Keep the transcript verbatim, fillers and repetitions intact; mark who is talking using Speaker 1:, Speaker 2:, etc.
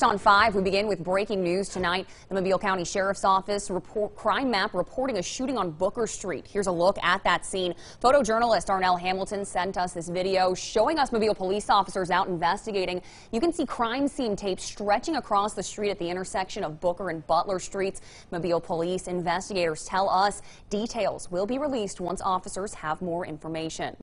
Speaker 1: On five, we begin with breaking news tonight. The Mobile County Sheriff's Office report, crime map reporting a shooting on Booker Street. Here's a look at that scene. Photojournalist Arnell Hamilton sent us this video showing us Mobile police officers out investigating. You can see crime scene tape stretching across the street at the intersection of Booker and Butler Streets. Mobile police investigators tell us details will be released once officers have more information.